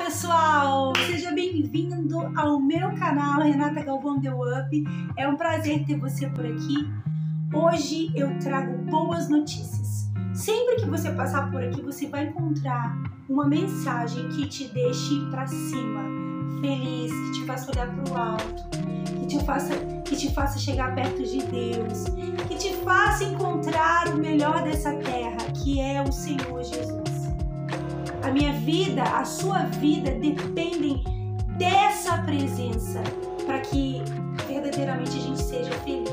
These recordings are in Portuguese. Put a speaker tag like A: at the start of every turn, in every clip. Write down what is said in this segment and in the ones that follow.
A: pessoal, seja bem-vindo ao meu canal Renata Galvão The Up. É um prazer ter você por aqui. Hoje eu trago boas notícias. Sempre que você passar por aqui, você vai encontrar uma mensagem que te deixe para cima, feliz, que te faça olhar para o alto, que te faça chegar perto de Deus, que te faça encontrar o melhor dessa terra, que é o Senhor Jesus. A minha vida, a sua vida dependem dessa presença para que verdadeiramente a gente seja feliz.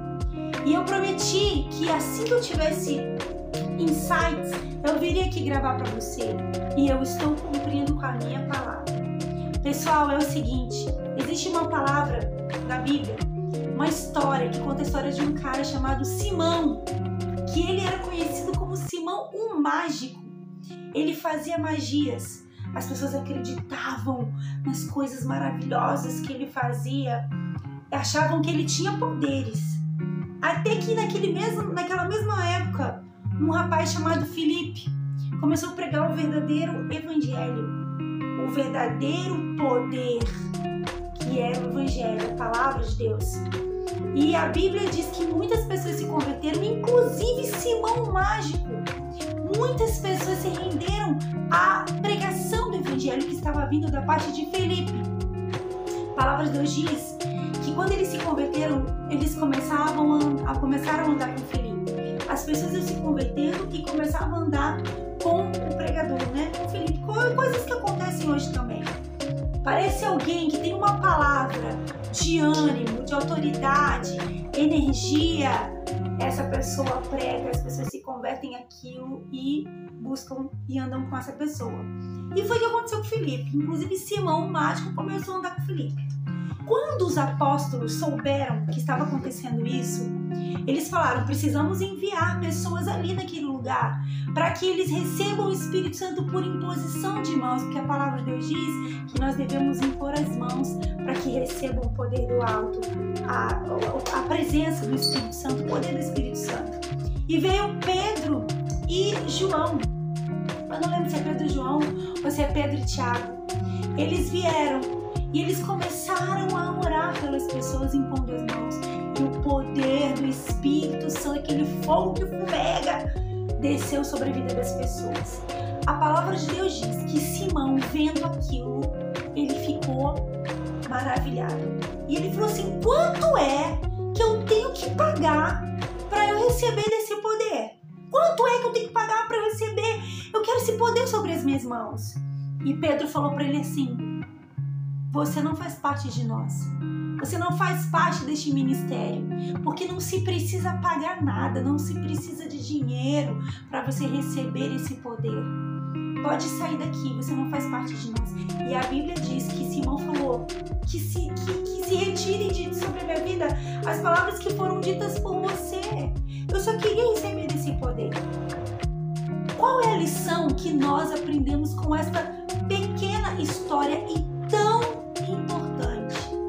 A: E eu prometi que assim que eu tivesse insights, eu viria aqui gravar para você. E eu estou cumprindo com a minha palavra. Pessoal, é o seguinte, existe uma palavra na Bíblia, uma história que conta a história de um cara chamado Simão, que ele era conhecido como Simão o Mágico. Ele fazia magias, as pessoas acreditavam nas coisas maravilhosas que ele fazia, achavam que ele tinha poderes. Até que naquela mesma época, um rapaz chamado Filipe começou a pregar o verdadeiro evangelho, o verdadeiro poder, que é o evangelho, a palavra de Deus. E a Bíblia diz que muitas pessoas se converteram, inclusive Simão o Mágico. Muitas pessoas se renderam à pregação do evangelho que estava vindo da parte de Filipe. A palavra de Deus diz que quando eles se converteram, eles começaram a andar com Filipe. As pessoas iam se convertendo e começavam a andar com o pregador, né? Com Filipe. Coisas que acontecem hoje também. Parece alguém que tem uma palavra de ânimo, de autoridade, energia. Essa pessoa prega, as pessoas se convertem àquilo e buscam e andam com essa pessoa. E foi o que aconteceu com Filipe. Inclusive Simão o Mágico começou a andar com Filipe. Quando os apóstolos souberam que estava acontecendo isso, eles falaram: precisamos enviar pessoas ali naquele lugar para que eles recebam o Espírito Santo por imposição de mãos, porque a palavra de Deus diz que nós devemos impor as mãos para que recebam o poder do alto, a presença do Espírito Santo, o poder do Espírito Santo. E veio Pedro e João. Eu não lembro se é Pedro e João ou se é Pedro e Tiago. Eles vieram e eles começaram a orar pelas pessoas, impondo as mãos. E o poder do Espírito Santo, aquele fogo que fumega, desceu sobre a vida das pessoas. A palavra de Deus diz que Simão, vendo aquilo, ele ficou maravilhado. E ele falou assim: quanto é que eu tenho que pagar para eu receber desse poder? Quanto é que eu tenho que pagar para eu receber? Eu quero esse poder sobre as minhas mãos. E Pedro falou para ele assim: você não faz parte de nós. Você não faz parte deste ministério, porque não se precisa pagar nada, não se precisa de dinheiro para você receber esse poder. Pode sair daqui, você não faz parte de nós. E a Bíblia diz que Simão falou que se retire sobre a minha vida as palavras que foram ditas por você. Eu só queria receber esse poder. Qual é a lição que nós aprendemos com esta pequena história e tão importante?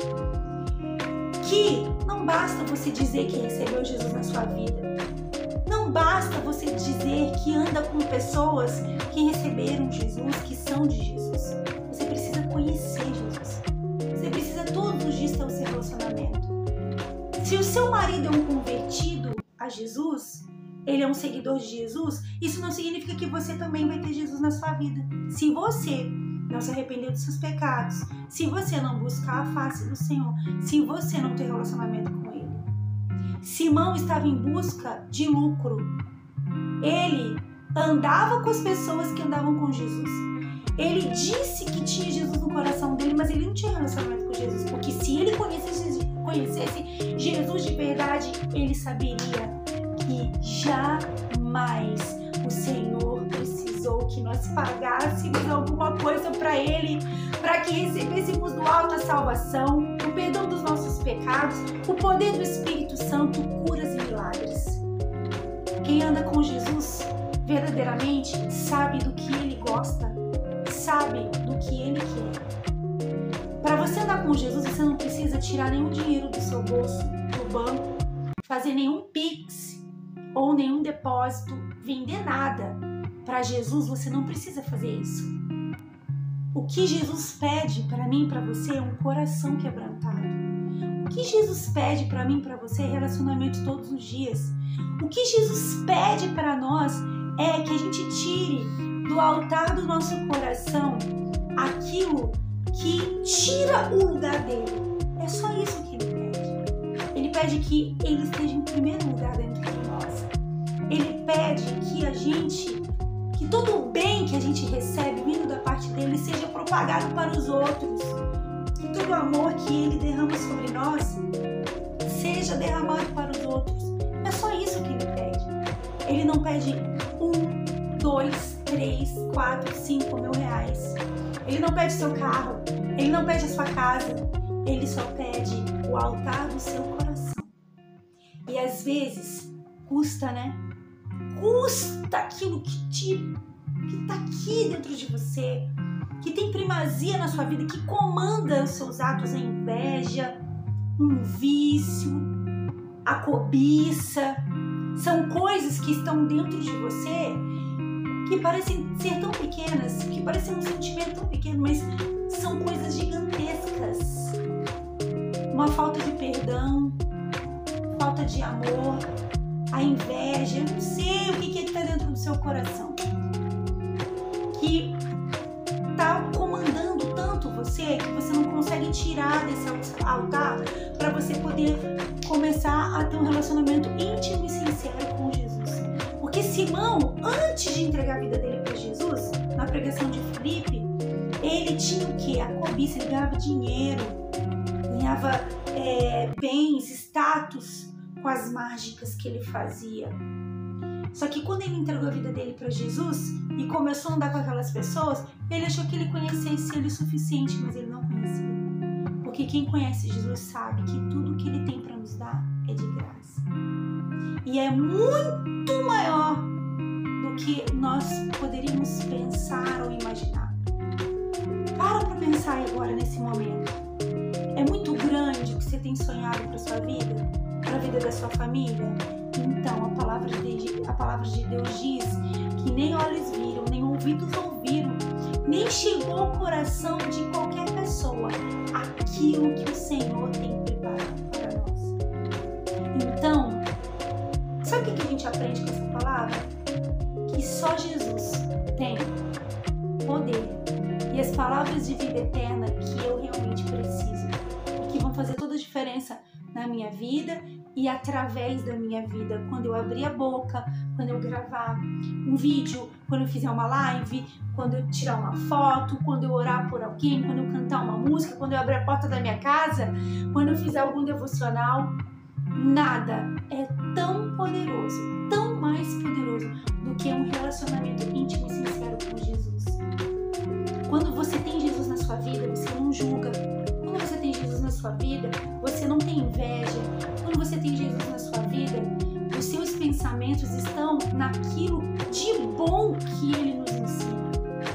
A: Que não basta você dizer que recebeu Jesus na sua vida. Não basta você dizer que anda com pessoas que receberam Jesus, que são de Jesus. Você precisa conhecer Jesus. Você precisa todos os dias ter o seu relacionamento. Se o seu marido é um convertido a Jesus, ele é um seguidor de Jesus, isso não significa que você também vai ter Jesus na sua vida. Se você não se arrepender dos seus pecados, se você não buscar a face do Senhor, se você não ter relacionamento com Ele. Simão estava em busca de lucro. Ele andava com as pessoas que andavam com Jesus. Ele disse que tinha Jesus no coração dele, mas ele não tinha relacionamento com Jesus, porque se ele conhecesse Jesus de verdade, ele saberia que jamais o Senhor precisou que nós pagássemos alguma coisa para Ele, para que recebêssemos do alto a salvação, o perdão dos nossos pecados, o poder do Espírito Santo, curas e milagres. Quem anda com Jesus verdadeiramente sabe do que Ele gosta, sabe do que Ele quer. Para você andar com Jesus, você não precisa tirar nenhum dinheiro do seu bolso, do banco, fazer nenhum Pix ou nenhum depósito, vender nada. Para Jesus, você não precisa fazer isso. O que Jesus pede para mim e para você é um coração quebrantado. O que Jesus pede para mim e para você é relacionamento todos os dias. O que Jesus pede para nós é que a gente tire do altar do nosso coração aquilo que tira o lugar dele. É só isso que ele pede. Ele pede que ele esteja em primeiro lugar dentro de nós. Ele pede que todo o bem que a gente recebe vindo da parte dele seja propagado para os outros. Que todo o amor que ele derrama sobre nós seja derramado para os outros. É só isso que ele pede. Ele não pede 1, 2, 3, 4, 5 mil reais. Ele não pede seu carro. Ele não pede a sua casa. Ele só pede o altar do seu coração. E às vezes custa, né? Custa aquilo que tá aqui dentro de você, que tem primazia na sua vida, que comanda os seus atos, a inveja, um vício, a cobiça. São coisas que estão dentro de você que parecem ser tão pequenas, que parecem um sentimento tão pequeno, mas são coisas gigantescas. Uma falta de perdão, falta de amor, a inveja, eu não sei o que está dentro do seu coração, que está comandando tanto você que você não consegue tirar desse altar para você poder começar a ter um relacionamento íntimo e sincero com Jesus. Porque Simão, antes de entregar a vida dele para Jesus, na pregação de Filipe, ele tinha o quê? A cobiça, ele ganhava dinheiro, ganhava bens, status com as mágicas que ele fazia. Só que quando ele entregou a vida dele para Jesus e começou a andar com aquelas pessoas, ele achou que ele conhecesse ele o suficiente, mas ele não conhecia. Porque quem conhece Jesus sabe que tudo que ele tem para nos dar é de graça. E é muito maior do que nós poderíamos pensar ou imaginar. Para pensar pensar nesse momento? É muito grande o que você tem sonhado para sua vida, para a vida da sua família? Então, a palavra de Deus diz que nem olhos viram, nem ouvidos ouviram, nem chegou ao coração de qualquer pessoa aquilo que o Senhor tem preparado para nós. Então, sabe o que a gente aprende com essa palavra? Que só Jesus tem poder e as palavras de vida eterna que eu realmente preciso e que vão fazer toda a diferença na minha vida e através da minha vida. Quando eu abrir a boca, quando eu gravar um vídeo, quando eu fizer uma live, quando eu tirar uma foto, quando eu orar por alguém, quando eu cantar uma música, quando eu abrir a porta da minha casa, quando eu fizer algum devocional, nada é tão poderoso, tão mais poderoso do que um relacionamento íntimo e sincero com Jesus. Quando você tem Jesus na sua vida, você não julga. Quando você tem Jesus na sua vida, você não tem inveja. Quando você tem Jesus na sua vida, os seus pensamentos estão naquilo de bom que Ele nos ensina.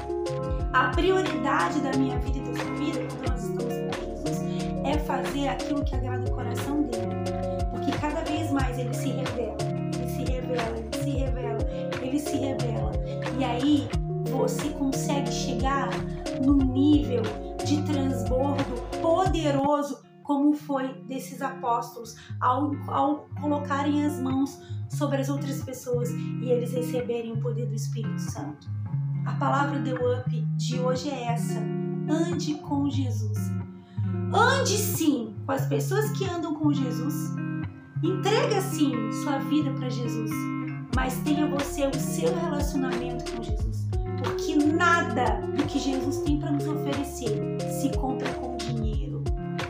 A: A prioridade da minha vida e da sua vida, quando nós estamos com Jesus, é fazer aquilo que agrada o coração dele. Porque cada vez mais Ele se revela, Ele se revela, Ele se revela, Ele se revela. E aí você consegue chegar num nível de transbordo poderoso, como foi desses apóstolos ao colocarem as mãos sobre as outras pessoas e eles receberem o poder do Espírito Santo. A palavra The Up de hoje é essa: ande com Jesus. Ande sim com as pessoas que andam com Jesus. Entrega sim sua vida para Jesus, mas tenha você o seu relacionamento com Jesus, porque nada do que Jesus tem para nos oferecer se compra com dinheiro.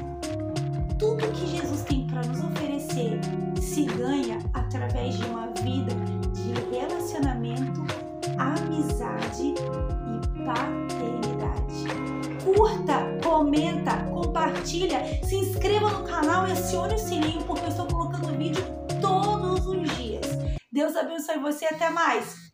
A: Tudo que Jesus tem para nos oferecer se ganha através de uma vida de relacionamento, amizade e paternidade. Curta, comenta, compartilha, se inscreva no canal e acione o sininho, porque eu estou colocando vídeo todos os dias. Deus abençoe você, até mais!